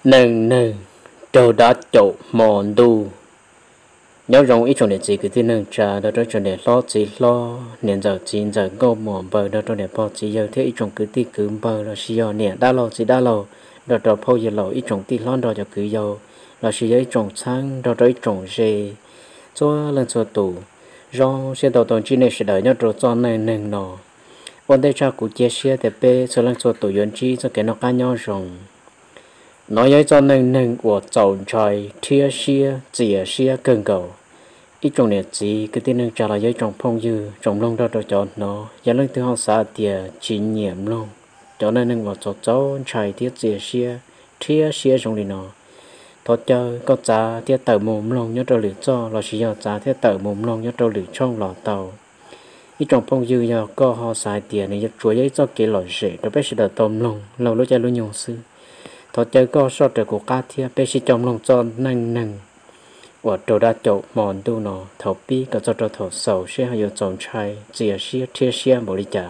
nâng nâng trâu đã chỗ mòn đu nhớ rong ít trong để chỉ cái tin nâng trà đó trong để lo chỉ lo nên giờ chín giờ ngô mòn bờ đó trong để bỏ chỉ giờ thế ít trong cứ ti cứ bờ là xí giờ nè đã lâu chỉ đã lâu đó đó phô giờ lâu ít trong ti lon đó cho cứ giờ là xí giờ ít trong sáng đó đó ít trong dê cho lên cho tủ rong xe đầu tuần chi này sẽ đợi nhớ rồi cho nâng nâng nọ vấn đề cha cụ chia sẻ để bé cho lên cho tủ yuan chi cho cái nó cá nhau rong nói với cho nên nên của chồng trời thia xia chìa xia cần cầu ít trong này chỉ cái tin nên trả lời với trong phong dư trong lông đó cho nó giá lên từ họ xã tiề chỉ nhiệm luôn cho nên nên của cháu trời thia chìa xia thia xia trong này nó thôi chơi có giá thia tờ mồm lông nhớ trâu lửa cho là chỉ giờ giá thia tờ mồm lông nhớ trâu lửa trong lò tàu ít trong phong dư giờ có họ xã tiề này chuối với cho cái loại rễ đó bé sẽ đợi tôm lông lâu lúc chơi lúc nhiều sư thôi chơi có số trời của cá thia bé sĩ trong lòng cho nâng nâng và đồ đa chỗ mòn tu nó thầu pi cả cho thầu sầu sẽ hay chọn trai chia xia chia xia một lý trả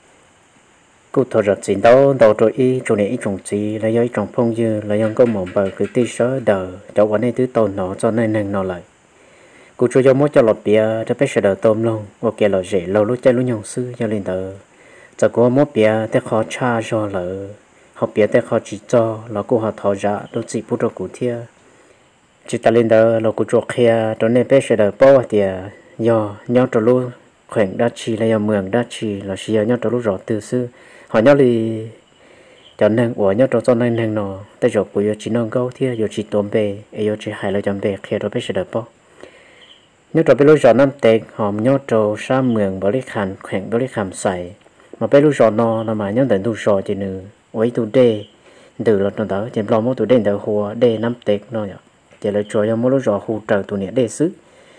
cụ thầu rất chính đâu đầu rồi y chỗ này y trồng gì là do y trồng phong dư là do có một bờ cứ tí sớ đờ cho quán này thứ tồn nó cho nâng nâng nó lại cụ cho cho mỗi cho lọt bia cho bé sẽ đờ tôm luôn và kia lọt rễ lâu lúc chơi lúc nhung sư cho lên tờ cho có mỗi bia thế khó cha cho lỡ họ biết để họ chỉ cho là cô họ tháo ra đâu chỉ bút được cụ thia chỉ ta lên đó là cô chuột kia đó nên bé sẽ đợi bao thì do nhau trâu lúa khoảnh đa chi là do mường đa chi là chỉ nhau trâu lúa rõ từ xưa họ nhau thì cho nên của nhau trâu cho nên nên nó tại chỗ của chỉ nông câu thia giờ chỉ tôm bể giờ chỉ hai là chấm bể kia đó bé sẽ đợi bao nhau trâu bé lúa rõ năm tệ họ nhau trâu sa mường bảo lý khăn khoảnh bảo lý khăn xài mà bé lúa rõ nó là mà nhau tận tu rõ chỉ nữa với tụ đề từ là nó đó chỉ lo mỗi tụ đề từ hồ đề năm tết nó nhở chỉ là cho mỗi lúc rõ hồ trời tụ nhẹ đề xứ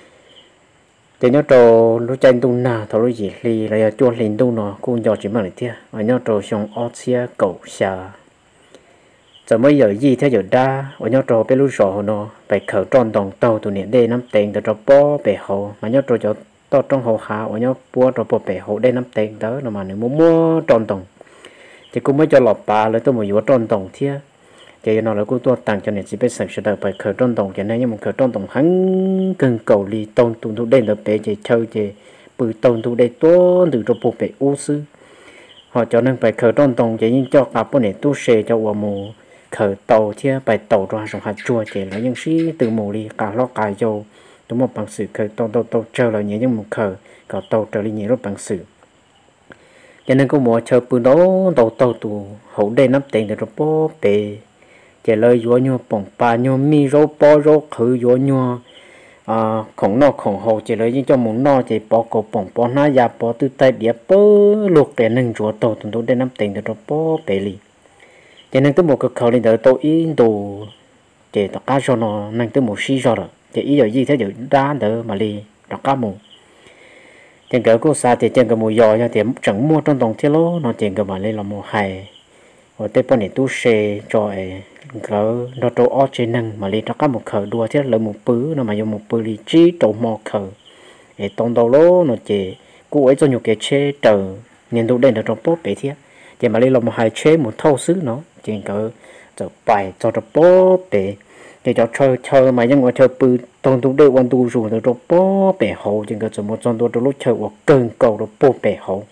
chỉ nhớ trò lúc tranh tu na thầu lúc gì li là cho liền tu nó cũng cho chỉ mà lại thế và nhớ trò xong Asia cầu xa giờ mới giờ gì thế giờ đa và nhớ trò bé lúc rõ nó phải khởi tròn đồng tàu tụ nhẹ đề năm tết từ trò bó bể hồ mà nhớ trò cho to trong hồ khá và nhớ bua trò bó bể hồ đề năm tết đó là mà nếu muốn mua tròn đồng thì cũng mới cho lọp bà lấy tôi một vụ tròn tổng thia thì nó là cô tôi tặng cho nên chỉ biết sản xuất được phải khởi tròn tổng cho nên nhưng mà khởi tròn tổng hắn cần cầu li tôn tụng thu đen được bé chỉ chơi chỉ bự tôn thu đen tốt từ trong bộ bể u sư họ cho nên phải khởi tròn tổng chỉ nhưng cho cả bọn này tu sửa cho vào mù khởi tàu thia phải tàu ra trong hạt chua chỉ là những sĩ từ mù li cả lo cả dầu đúng một bằng sự khởi tàu chờ là nhớ nhưng một khởi cả tàu trở đi nhớ lúc bằng sự cho nên có mua chờ bữa đó tàu tụ hậu đây nắp tiền để rồi bó bể chỉ lời vô nhau bỏng pa nhau mi rô bó rô khử vô nhau khổng nó khổng hậu chỉ lời những cho muốn nó chỉ bỏ cổ bỏng bó ná già bó từ tay bia bơ luộc để nâng chúa tàu tụ đây nắp tiền để rồi bó bể li cho nên tôi một cực khẩu lên đỡ tôi in đồ chỉ tất cả cho nó nâng tới một xí rồi chỉ ý gì thế giờ đá đỡ mà li tất cả một tiền cỡ cô xa thì tiền cỡ mùi giò thì chẳng mua trong đồng thiết lố nó tiền cỡ mà lên là mùa hè và tới bọn này tu xe cho cỡ nó trâu ó trên nâng mà lên cho các một khởi đua thiết là một bứ nó mà dùng một bứ lý trí trâu mò khởi để tông đầu lố nó chỉ cô ấy cho nhiều cái chế trở nhìn đủ đen được trong bốt bể thiết thì mà lên là một hai chế một thâu xứ nó tiền cỡ cho bài cho trong bốt bể để cho chơi mà nhưng mà chơi bự toàn tụ đều quan tụ rồi rồi bó bể hậu chỉ cần một trong tôi lúc chơi hoặc cơn cầu rồi bó bể hậu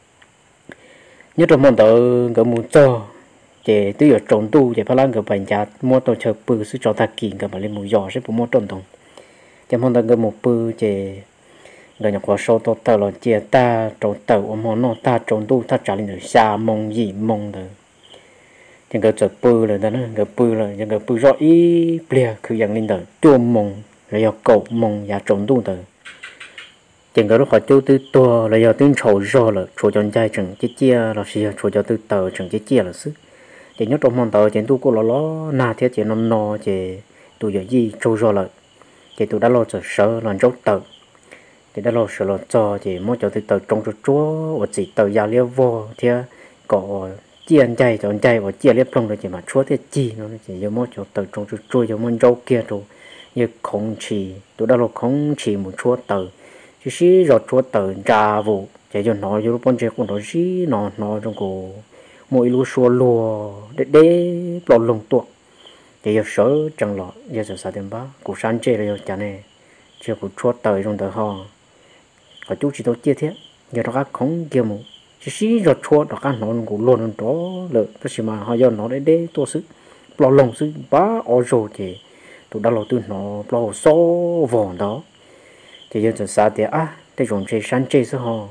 nhất là món tờ cái muốn cho để tôi ở trồng tu để phát lan cái bệnh giá mua tàu chơi bự sẽ cho thật kỹ cái mà lên mùi giò sẽ phụ mua trồng đồng cho món tờ cái một bự để người nhập vào số tàu là chia ta trồng tàu món nó ta trồng tu ta trả lên được xa mong gì mong được chẳng có chợ bự là đó cái bự là chẳng có bự rõ ý bia cứ dạng linh đời chua mông là do cầu mông và trồng tu đời chẳng có lúc họ chú tư to là do tiếng trầu rõ là trầu chọn trai chẳng chết chia là gì trầu cho tư tờ chẳng chết chia là sức chỉ nhớ trong món tờ chẳng tu cô lo na thiết chỉ năm no chỉ tu giờ gì trầu rõ là chỉ tu đã lo sợ sợ là rốt tờ chỉ đã lo sợ là cho chỉ mỗi cho tư tờ trong cho chúa và chỉ tờ già liêu vô thì có chia anh chay chọn chay và chia liếp trong rồi chỉ mà chúa thì chi nó chỉ giống một chỗ tờ trong chỗ trôi giống một rau kia rồi như không chỉ tôi đã là không chỉ một chúa tờ chỉ xí rồi chúa tờ ra vụ chỉ cho nó vô bọn trẻ của nó xí nó trong cổ mỗi lúa xua lúa để lọt lồng tuột chỉ yêu số chẳng lọ giờ giờ sao tiền bá cụ sáng chế là chả này chưa cụ chua tới trong đời họ có chú chỉ tôi chia thế giờ đó các không kia một chỉ xí rồi chua đó các nó cũng luôn đó lợi tất nhiên mà họ giờ nó để tôi sức lo lòng sức bá ở rồi thì tụi đã lo tôi nó lo số vòng đó thì giờ giờ sao thì cái dùng chế sáng chế sự họ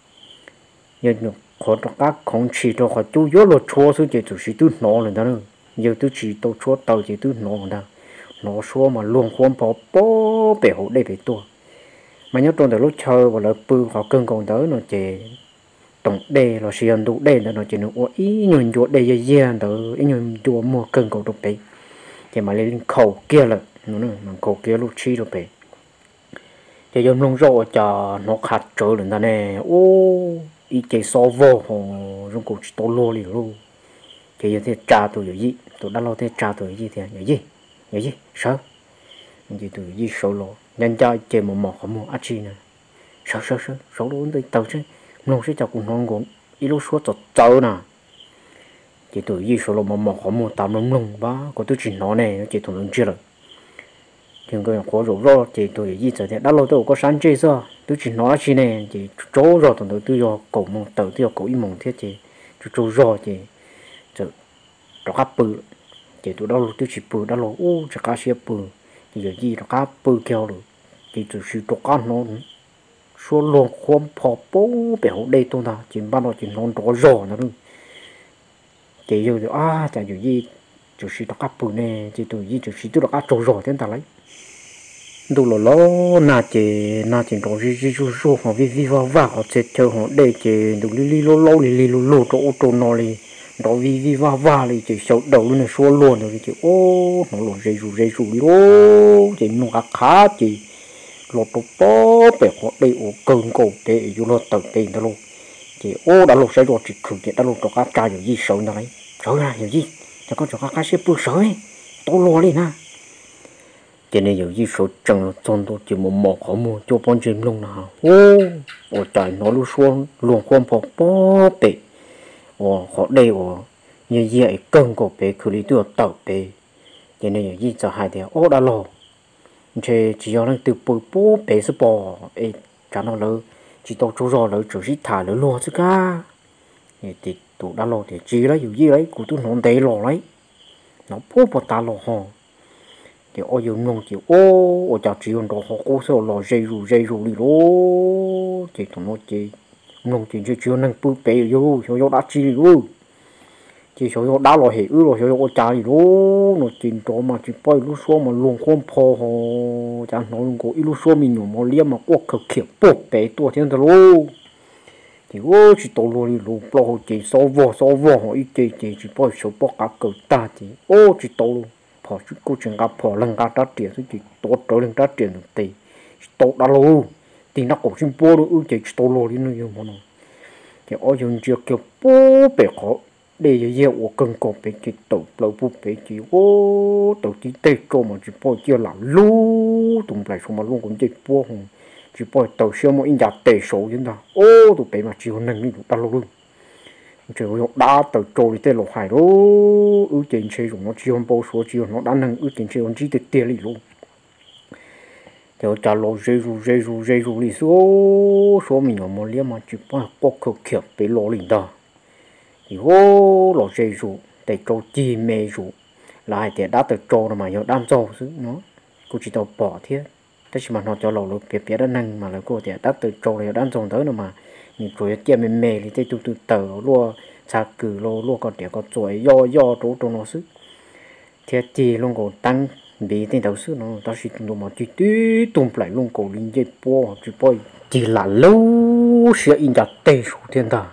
giờ họ đó các không chỉ đó họ chú yếu là chua sức thì tụi sĩ tôi nó lên đó nữa giờ tôi chỉ tôi chua tàu thì tôi nó đó nó số mà luôn không bỏ bể hộ đây về tôi mà nhớ trong đời lúc chơi và là bự họ cưng còn tới nó chỉ tổng đề là sử dụng đủ đề nó chỉ nó ý nhường chỗ đề dễ đó ý nhường chỗ mua cưng còn đủ đấy thì mà lên khẩu kia là nó mà khẩu kia lúc chi đủ đấy thì dùng lông rô cho nó khát trở lên đó nè ý chỉ so vô họ dùng cổ to lô liền luôn thì giờ thì trả tôi gì tôi đã lâu thì trả tôi gì thì gì sao gì tôi gì số lô nhân cho chơi một không một chi nè sao số lô tới tàu chứ nó sẽ cho cùng ngon gọn ít lúc số cho nè chỉ tôi gì số lô một không một tạm lông ba có tôi chỉ nó này chỉ tôi chưa rồi nhưng cái khó rồi chỉ tôi gì giờ thì đã lâu tôi có sáng chơi sao tôi chỉ nói chi này chỉ chỗ rồi tôi cho cổ một tàu tôi cổ ít mỏng thiết chỉ chỗ rồi chỉ đó cá bự chỉ tụi đó tôi chỉ bự đó là chỉ cá xe bự thì giờ gì đó cá bự kêu rồi thì tụi chỉ đó cá nó số lượng không phò bố béo đây tôi ta chỉ bắt đầu chỉ non đó rồi nó luôn chỉ giờ chả giờ gì tụi chỉ đó cá bự này chỉ tụi gì tụi chỉ tụi đó cá trâu rồi thế ta lấy đủ là lo na chỉ đó gì họ vi va họ sẽ chơi họ đây chỉ đủ li lo chỗ nó li đó vi va li chỉ sầu đầu luôn là xua luôn rồi chỉ nó luôn dây rù lô chỉ nó khá chỉ lột tổ bó bể họ đây cơn cổ để vô lo tận tiền đó luôn chỉ đã lột sẽ rồi chỉ khử chỉ đã lột cho các ca gì sầu này sầu ra gì cho con cho các ca xếp bự sầu to lo lên ha cho nên gì sầu chẳng là trong tôi chỉ một họ mua cho con chim luôn nào trời nó luôn xuống luôn không bỏ bó bể họ đây như vậy cơn cổ bể khử lý tôi tàu bể cho nên gì cho hai thì đã lo chỉ do nó từ bố bể sẽ bỏ cho nó lỡ chỉ tao chú rồi lỡ chỉ thả lỡ lo chứ cả thì tụi đã lo thì chỉ lấy gì đấy của tôi nó để lo lấy nó bố bỏ ta lo ho thì dùng nông chỉ chả chỉ用đó họ cố sao lo dây rù đi lố thì tụi nó chỉ nông chỉ năng bố bể vô đã chi luôn chỉ số đá lo hệ rồi số trả gì đó nó chỉ đó mà chỉ bay lúc số mà luôn không phò ho chẳng nói luôn có ít lúc số mình nhổ mà liêm mà quất cực kiểu bột bé tua thiên thật luôn thì chỉ tổ luôn đi luôn lo chỉ số vô họ ít chỉ bay số bóc cả cỡ ta thì chỉ tổ luôn phò chút cô chuyện gặp phò lần cả trả tiền thì chỉ tổ trở lên trả tiền được tỷ tổ đã luôn thì nó cũng xin bố luôn chỉ tổ luôn đi nó nhiều mà nó thì dùng chưa kiểu bố bé khó để giờ cần có bé chỉ tổ lâu bút bé chỉ tổ chỉ tê cho mà chỉ bao nhiêu là lú tụng lại xong mà luôn cũng chỉ bao hồng chỉ bao tổ siêu mà in giá tê số chúng ta tụi bé mà chịu nâng đi tụi ta luôn chỉ có đá tổ trôi tê lộc hải đó trên xe dùng nó chịu bao số chịu nó đã nâng trên xe nó chỉ tê tê đi luôn thì trả lô dây rù đi số mình ở một liếc mà chỉ bao có cực kiểu bé lô liền đó thì lò dây rủ để trâu chi mê rủ lại để đã từ trâu mà hiểu đam trâu chứ nó cô chỉ tao bỏ thiết thế mà nó cho lò lột biệt đã nâng mà là cô để đã từ trâu này đam trâu tới nữa mà nhìn rồi kia mê thì tây từ tờ lúa xa cử lúa còn để có chuối do trâu trâu nó sức thiết chi luôn còn tăng bị tên đầu sức nó ta chỉ tụi mà chỉ tí tụm lại luôn còn linh dây po chỉ po chỉ là lâu sẽ in ra tê số thiên ta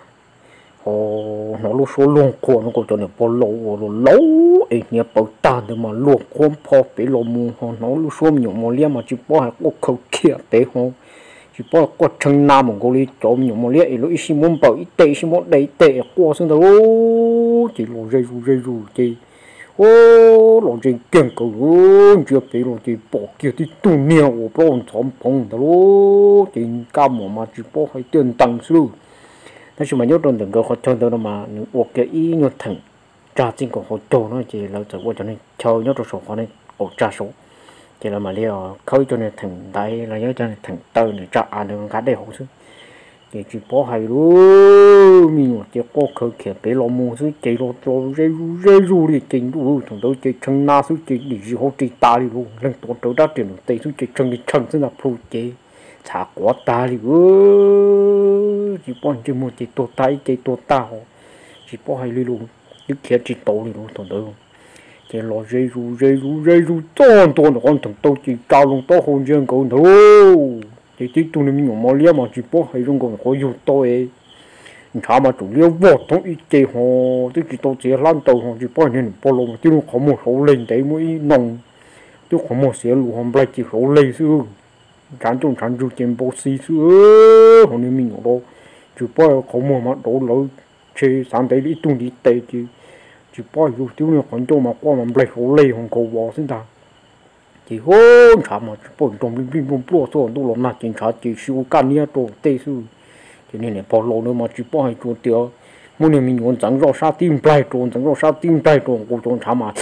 nó lúc số luôn của nó còn cho nó bao lâu ấy nhớ bao ta để mà luôn không phò bị lỗ mù nó lúc số nhiều mà liếc mà chỉ bao hạt có khâu kia để không chỉ bao có chân nam mà có đi cho nhiều mà liếc lúc ít muốn bảo ít tệ xin muốn đầy tệ qua xong rồi chỉ lỗ dây rù chỉ lỗ dây kiêng cầu chưa bị lỗ chỉ bỏ kia thì tu nhiều bao thòng phong đó chỉ cam mà chỉ bao hay tiền tăng xứ nói chung mà nhớ trong từng cái khó chơi đó mà ok ý nhớ thằng trả chính của họ cho nó chỉ là cho qua cho nên cho nhớ cho số họ này ở trả số chỉ là mà liệu khơi cho nên thằng đấy là nhớ cho nên thằng tơ này trả được cái đấy không chứ chỉ bỏ hay luôn mình chỉ có khơi kia bé lo mua chứ chỉ lo cho dễ ru đi chính đủ thằng đó chỉ chân na chứ chỉ đi gì họ chỉ ta đi luôn lần tổ tổ đã tiền tệ chứ chỉ chân đi chân chứ là phụ chỉ chả quá ta đi chỉ bỏ chỉ mua chỉ tổ tay chỉ tổ ta họ chỉ bỏ hay luôn những kia chỉ tổ đi luôn thằng đó chỉ lo dễ ru toàn nó con thằng tôi chỉ cao luôn to hơn riêng cậu thôi chỉ tụi mình mà lia mà chỉ bỏ hay trong còn có nhiều tôi chả mà chủ lia vọt thống ít chế họ tức chỉ tôi chỉ lan tàu họ chỉ bỏ nên bỏ lông chứ nó không một số lên đấy mới nồng chứ không một xe lù không phải chỉ số lên xưa chán chung trên bộ xí xưa họ nên mình ở đâu chỉ bỏ không một mà đổ lỡ chế sáng đấy ít tuần đi tệ chỉ bỏ dù tiêu nó còn cho mà qua mà lại số lên không cầu bỏ xin ta chỉ hôn chả mà chỉ bỏ trong bên bom bùa số tôi làm nát chính chả chỉ siêu can nia đồ tê sư cho nên là bỏ lô nữa mà chỉ bỏ hay chuột tiêu mỗi ngày mình còn chẳng rõ sao tim play tròn chẳng rõ sao tim play tròn cô tròn chả mà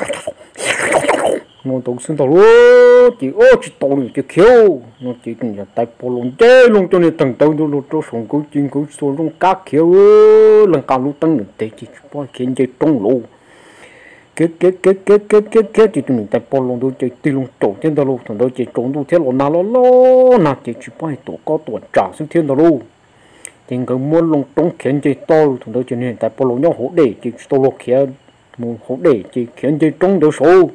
nó tôi xin tao luôn chỉ tao này chỉ khéo nó chỉ cần là tay bỏ lông chế luôn cho nên tầng tàu nó cho sống cố chuyên cố số trong các khéo lần cao lúc tăng được tê chỉ bỏ khiến chơi trong lô cái chỉ tụi mình tại bỏ lông tôi chơi tiêu lông tổ thiên đạo luôn thằng đó chơi trốn tôi thế lo na chỉ bỏ tổ có tổ trả xuống thiên đạo luôn chính cái muốn lông trống khiến chơi to thằng đó cho nên tại bỏ lông nhau hỗ để chỉ to lông kia muốn hỗ để chỉ khiến chơi trống được số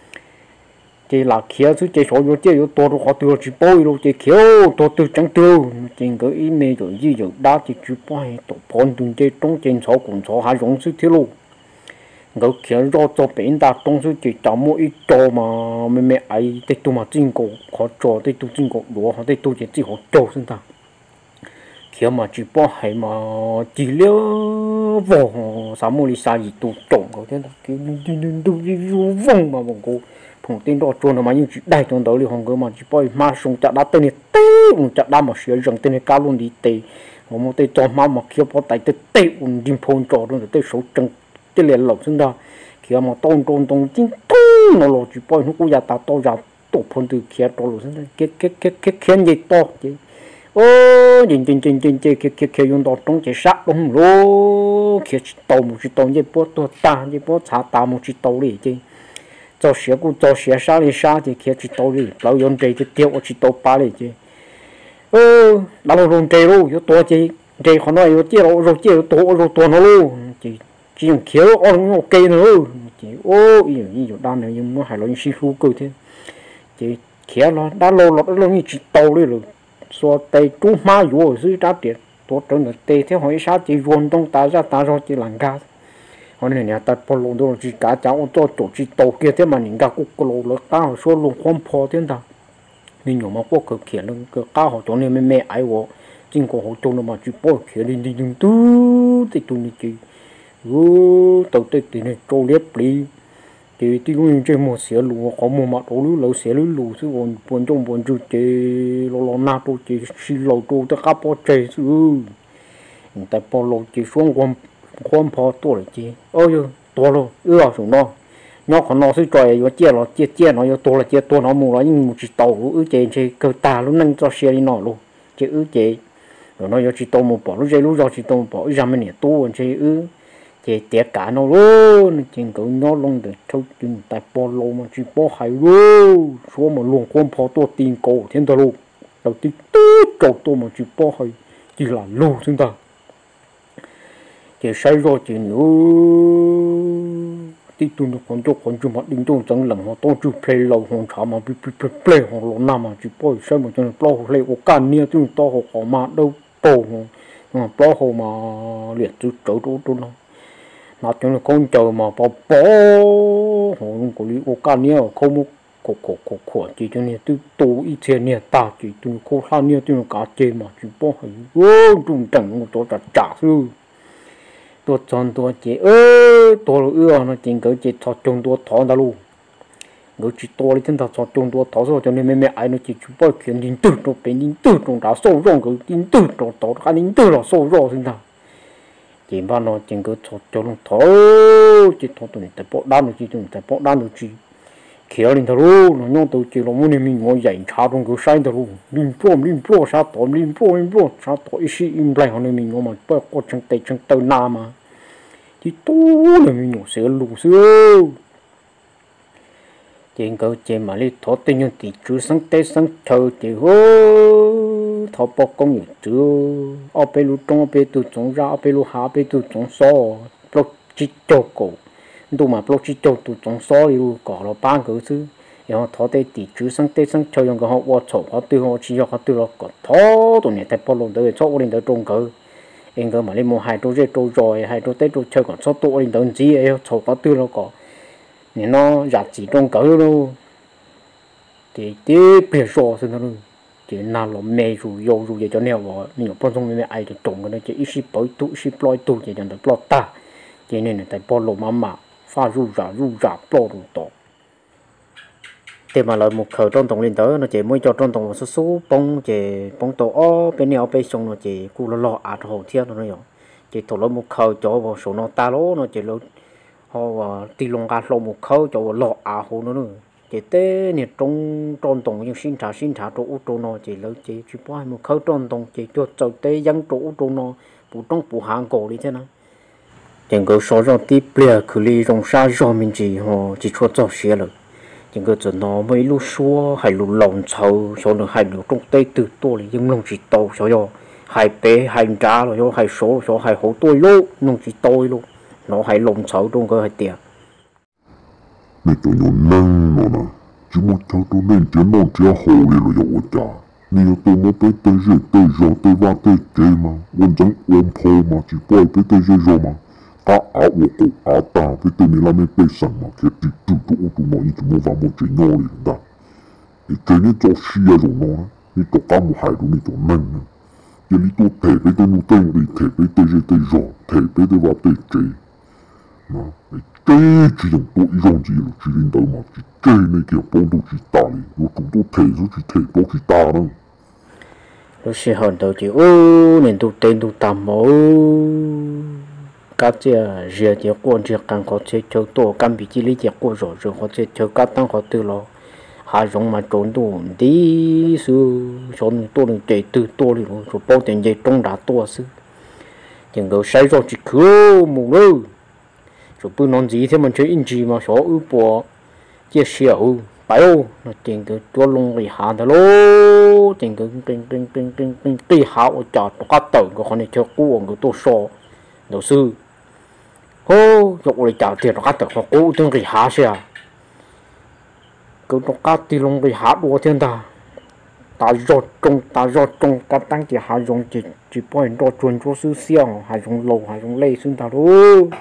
chỉ là kia chứ chỉ số vô chơi vô to rồi họ tiêu chỉ bôi rồi chỉ kia to từ trắng tiêu chính cái ý mê rồi gì rồi đã chỉ bỏ tổ phòn tuần chơi trống trên số cùng số hai giống sức thiên luôn người kia do cho bệnh ta trong số chỉ chọn mỗi ít cho mà mẹ ấy để tu mà chính cổ khó cho để tu chính cổ đùa họ để tu chỉ họ cho xin ta kia mà chỉ bỏ hay mà chỉ liêu vỏ sao mua đi sai gì tu trộn có thế đó cái tu vong mà bọn cô phòng tin đó cho nó mà những chuyện đại trong đó liền họ mà chỉ bỏ mà sung chặt đá tên này tê chặt đá mà sửa rằng tên này cao luôn đi tê họ mua tê cho mà kia bỏ tay tê đi phun trò luôn tê số chân cái liền lộc xuống đó khi mà tôn chính nó lột chỉ bỏ nó cũng ra ta to ra tổ phun từ kia to lột xuống cái khen gì to chứ ô trên cái dùng đó trong cái sát đúng lô kia tàu một chỉ tàu gì bỏ to ta gì bỏ xả ta một chỉ tàu đi chứ cho xé cũng cho xé sát đi sát thì kia chỉ tàu đi lão dùng trái thì tiêu chỉ tàu ba đi chứ lão dùng trái luôn yếu to chứ trái họ nói yếu chia rồi chia to nó luôn chỉ dùng khéo ok nữa chỉ ý đan này nhưng mà hay là những xí khu cơ thế chỉ khéo nó đã lâu nó như chỉ tàu đi rồi so tay chú má vô dưới đá tiền tốt hơn là tê theo hỏi sao chỉ vốn trong ta ra chỉ làm gas hôm nay nhà ta bỏ lông đâu chỉ cả cháu cho tổ chỉ tàu kia thế mà những cái cục lông nó cao số lông không phò thế nào mình nhổ mà có cực kia nó cực cao họ cho nên mẹ ai vô chính có họ cho nó mà chỉ bỏ kia đi dùng tu thì tu như chỉ tàu tết thì này trâu liếp đi thì tiếng trên một xẻ lúa có một mặt lúa lúa xẻ lúa chứ còn buồn trong buồn chú chế lo na tôi chế xí lúa tôi tất cả bỏ chế chứ tại bỏ lúa chế xuống quan phò tôi là chế ôi tôi luôn xuống nó nó còn nó sẽ trời nó chia nó tôi là chia tôi nó mua nó nhưng một chỉ tàu chế cơ ta lúc nâng cho xe đi nó luôn chế chế rồi nó chỉ tàu một bỏ lúc chế lúc rồi chỉ tàu bỏ ra mấy nè tôi chế chỉ tiệt cả nó luôn chính cậu nó luôn được thâu tin tại bỏ lô mà chỉ bỏ hay luôn số mà luôn quan phò tôi tin cổ thiên ta luôn đầu tiên tốt tôi mà chỉ bỏ hay chỉ là luôn chúng ta chỉ sai rồi chỉ nữa tí tôi nó còn cho mặt đinh tôi chẳng lần họ tôi chụp play lâu họ chả mà play họ lâu năm mà chỉ bỏ sai mà cho nó bỏ play có can nia tôi to họ mà đâu tổ mà bỏ họ mà liệt tôi chỗ nó nó cho nó con chờ mà bỏ họ có lý ô can nia không một cổ chỉ cho nên tôi tổ ít tiền nia ta chỉ tôi có sao nia tôi cả chơi mà chỉ bỏ hay trung chẳng một chỗ trả sư tôi chọn tôi chỉ tôi nó chỉ có chỉ thọ chung tôi thọ đó luôn người chỉ tôi đi trên thọ chung tôi thọ rồi cho nên mẹ ai nó chỉ chụp bao chuyện nhìn từ trong bên nhìn từ trong đã sâu rộng cái nhìn từ trong đó cái nhìn từ là sâu rộng thế nào chỉ bao nó chỉ có thọ cho nó thọ chỉ thằng tụi này tại bỏ đan được chỉ tụi tại bỏ đan được chỉ kéo lên thằng nó nhon tụi chỉ là muốn mình ngồi dậy chả trong cái sai thằng lim pro sao tóm lim pro sao tóm ít im lại họ nên mình ngồi mà bỏ có chân tay nam mà chỉ tu là mình nhổ sữa lù sữa trên câu trên mà đi thọ tên nhân tỷ chú sáng tết sáng thơ chỉ hô thọ bỏ công nghiệp chú ở bên lũ trong ở bên tụ trống ra ở bên lũ hạ bên tụ trống so block chỉ cho cổ đủ mà block chỉ cho tụ trống so đi lũ cỏ nó bán cái thứ然后thọ tên tỷ chú sáng tết sáng thơ用cái họ qua chậu họ tiêu họ chỉ họ tiêu nó còn thọ tụi này tại bỏ lồng tới cho lên tới trong cái anh cơ mà lên một hai chỗ chơi chỗ rồi hai chỗ tết chỗ chơi còn số tụ lên tới gì ấy chậu họ tiêu nó còn nên nó giá trị trong cỡ luôn thì tiếp biệt số xin thôi chỉ nào là mẹ rồi vậy cho nên là nhiều bọn chúng mình ai được trồng cái này chỉ ít ship bói tụ ship lôi tụ chỉ nhận được lót ta cho nên là tại bỏ lỗ mà pha ru rạ bỏ đủ to thế mà lại một khởi trong tổng lên tới nó chỉ mới cho trong tổng một số bông chỉ bông tổ ó bên nhau bên sông nó chỉ cu lo hồ thiên nó rồi chỉ thổi lên một khởi cho vào số nó ta lố nó chỉ lớn họ tì lông gà lông một khâu cho lọ hồ nữa chỉ té nhiệt trong tròn tổng nhưng xin trả chỗ ô tô nó chỉ lấy chỉ bỏ một khâu tròn tổng chỉ cho châu té dân chỗ ô tô nó phụ trong phụ hàng cổ đi thế nào chẳng có số rồi tiếp bia cứ đi trong xa rồi mình chỉ họ chỉ cho cho xe rồi chẳng có chỗ nó mấy lúc xua hay lúc lồng sầu sau nữa hay lúc trong tây từ to là nhưng lồng chỉ tàu sau đó hay bé hay trả rồi hay số hay hổ tôi luôn lồng chỉ tôi luôn nó hay lồng sầu trong cái hay tiệt này cho nhau nâng nó nè chỉ một thằng tôi nên chỉ non chỉ hồ đi rồi dầu chả nhiều tôi mới tới tê rồi va tê chế mà muốn chẳng ôm phô mà chỉ quay tới tê rồi mà cả áo của cụ áo ta với tê này là mấy tê sẵn mà kia chỉ từ chỗ tụi nó như chúng nó vào một chỉ nhau đi đã thì chế nên cho xia rồi nó như cho cả một hai rồi như cho nâng nè giờ lý tôi thể với tê nu tên đi thể với tê rồi thể với tê va tê chế mà chế chỉ dùng tôi dùng gì rồi chỉ đến đâu mà chỉ chế này kiểu bông tôi chỉ ta đi rồi chúng tôi thể rồi chỉ thể tôi chỉ ta nữa lúc xưa hòn đầu chỉ nên tôi tên tôi tạm mẫu các chị giờ chỉ quan chỉ càng có chơi chơi tổ cam bị chỉ lý chỉ qua rồi họ chơi chơi các tăng họ từ lo hai giống mà trốn đồ tí xưa trốn tôi đừng chạy từ tôi đi rồi bao tiền gì trong đã tôi xưa chẳng có sai rồi chỉ cứ mù đâu rồi bữa non gì thế mình chơi in gì mà số ưu bỏ chia sẻ phải không nó chẳng có cho lông bị hạ thôi lô chẳng có cái hảo chọn các tờ của con này chơi cuồng của tôi so đầu sư ô chụp lại trả tiền các tờ họ cố tương cái hạ xe cứ các tí lông bị hạ đua thiên ta rót trong các tăng chỉ hạ dùng chỉ bỏ hình đo chuẩn cho sư xiang hạ dùng lầu hạ dùng lây xưng ta luôn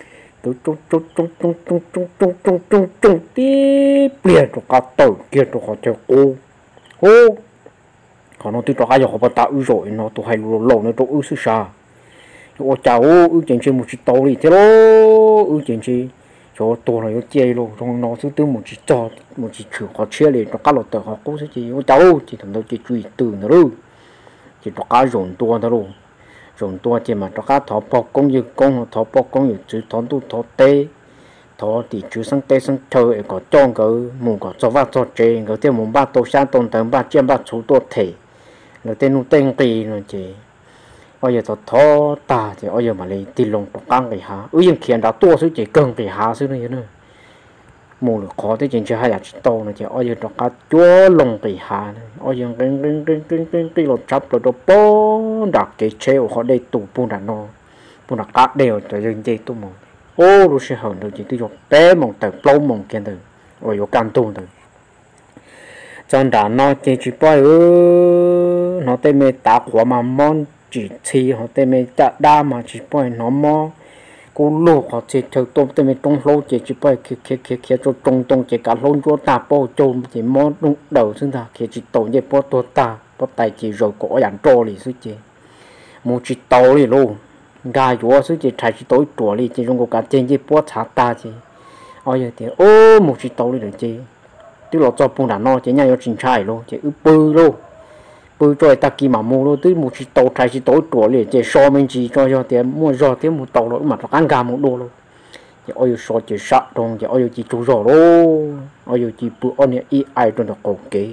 trong tiếp liền cho các tờ kia cho họ chơi ô họ nói tôi cho hai họ bắt tạo rồi nó tôi hay lầu nó tôi sư xa cho cháu chuyện chi một chút tàu đi thế đó chuyện chi cho tôi là chơi luôn trong nó thứ tư một chút cho một chút chữ họ chia liền cho các lột tờ họ cũng sẽ chỉ cháu chỉ thằng đâu chỉ truy từ nữa luôn chỉ cho cá dồn tua thôi luôn dồn tua chỉ mà cho cá thọ bọc công như công thọ bọc công như chữ thọ tu thọ tê thọ thì chữ sang tê sang thơ có trong cái mùng có cho vắt cho chơi cái tên mùng ba tô sang tôn tầm ba chiêm ba số tô thể người tên nung tên tì rồi chị bây giờ thọ ta thì bây giờ mà lấy tiền lồng căng cái há nhưng khiển đã tua số chỉ cần cái há số này nữa mù được khó tới chuyện chơi hay là to này chỉ bây giờ cho cá chúa lồng cái há bây giờ cái lột chắp rồi đó bó đặt cái treo họ đây tủ bùn đặt cá đều cho dân chơi tụ mù ô lúc sẽ hởn được chỉ tôi cho bé mong tờ lâu mong kia từ rồi có cam tu từ trong đó nó chỉ bao nó tên mẹ ta của mà món chỉ chi họ tên mẹ chả đa mà chỉ bao nó mò cô lô họ chỉ chơi tôm tên mẹ trong lô chỉ bao kia cho trong chỉ cả lô cho ta bao trộm chỉ mò đúng đầu xưng ta kia chỉ tổ như bao tổ ta bao tài chỉ rồi có dàn trò đi xứ chỉ một chỉ tàu đi luôn gà chúa xứ chỉ trái chỉ tối trò đi chỉ trong có cả trên chỉ bao chả ta chỉ ôi giờ thì ô một chỉ tàu đi được chỉ tức là cho bùn đàn nó chỉ nhau trình trai luôn chỉ bự luôn bự rồi ta kia mà mua luôn tới một chỉ tàu trái chỉ tối trò liền chỉ so mình chỉ cho tiền mua rồi tiền một tàu rồi mà nó ăn gà một đô luôn giờ ôi so chỉ sát trong giờ ôi chỉ chú rồi luôn ôi chỉ bữa anh này ít ai trong đó cổ kế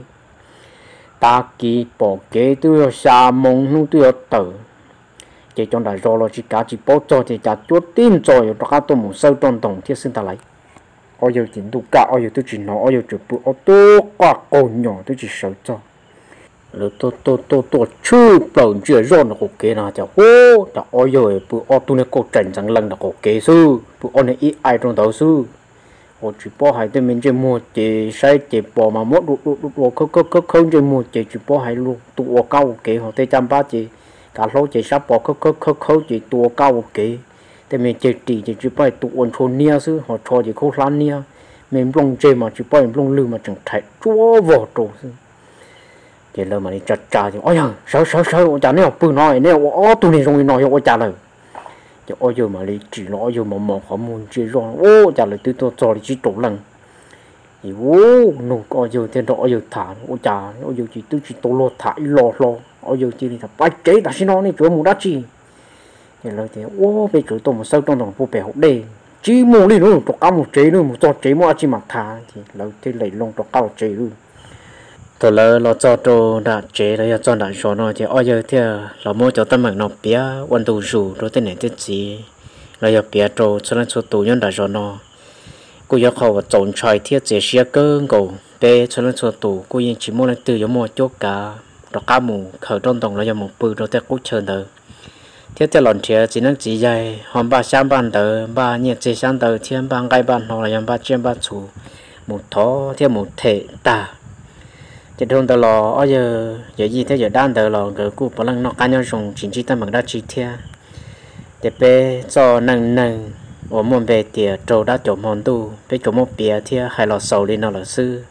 ta kỳ bỏ kế tôi xa mông nu tôi tử chỉ trong đại rồi chỉ cả chỉ bỏ cho thì chả chúa tin rồi đó các tôi muốn sâu trong đồng thiết sinh ta lấy ôi giờ chỉ đủ cả ôi giờ tôi chỉ nói ôi giờ chỉ bữa ôi tôi quá con nhỏ tôi chỉ sợ cho rồi tôi chưa bao giờ rồi nó cổ kế nào chả ô chả ôi giờ bữa ôi tôi này cổ trần chẳng lần là cổ kế sư bữa ôi này ít ai trong đầu sư ôi chỉ bỏ hai tên mình chỉ mua chỉ sai chỉ bỏ mà mất đủ không chỉ mua chỉ bỏ hai luôn tụ cao kế họ tới trăm ba chỉ cả lỗ chỉ sắp bỏ không chỉ tụ cao kếแต่mình chỉ phải tụ ổn thôn nia sư họ cho chỉ khâu lan nia mình lông chơi mà chỉ phải lông lư mà chẳng thấy chúa vỏ trổ sư chỉ là mà đi chặt chả thì ôi giờ sao chả nếu bự nói nếu ô tụi này rồi nói ôi chả lời chỉ ôi giờ mà đi chỉ nói giờ mà họ muốn chỉ rồi ô chả lời tôi cho đi chỉ tổ lần thì ô nụ ôi giờ thì đó ôi giờ thả ôi chả ôi giờ chỉ tôi chỉ tổ lo thả lo ôi giờ chỉ đi thả bách chế ta xin nói này chúa muốn đắt chi thì lời thì ô bây giờ tôi một sâu trong đồng phố bè học đề chỉ mua đi nữa cho cao một chế nữa một cho chế mua chỉ mặc thà thì lời thì lấy lông cho cao chế luôn tôi lỡ lo cho tôi đã chế rồi cho đại số nó thì ôi giờ thì là mua cho tâm mạng nó bia quan tu rủ rồi tên này tên gì là giờ bia trâu cho nên số tù nhân đại số nó cô giờ họ trộn trái thiết chế xe cơn cầu bé cho nên số tù cô yên chỉ mua lại từ giống mua chốt cả rồi cá mù khởi trong đồng là giờ một bự rồi tới cút chơi đời thiết cho lòn chia chỉ năng chỉ dài hôm ba sáng ban tờ ba nhiệt chỉ sáng tờ thiên ban gai ban hoặc là yam ba trên ba chủ một thó theo một thể ta chỉ thôn tờ lò ở giờ gì thế giờ đan tờ lò cái cụ bảo lăng nó cá nhau dùng chính trị tâm bằng đa chi theo để bé cho nâng ở môn về tiệt trâu đã chỗ mòn tu bé chỗ một bìa theo hai lò sầu lên nó là sư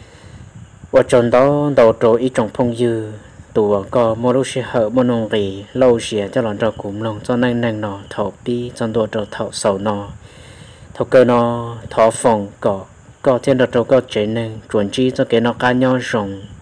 ở trong đó đầu trâu ít trồng phong dư tụi có mua lúc sẽ hở mua nông rì lâu xìa cho lòn trâu cúm lông cho nâng nọ thọ pi cho đồ trâu thọ sầu nọ thọ cơ nọ thọ phòng cỏ thiên đợt trâu có chế nâng chuẩn chi cho cái nó cá nhau rồng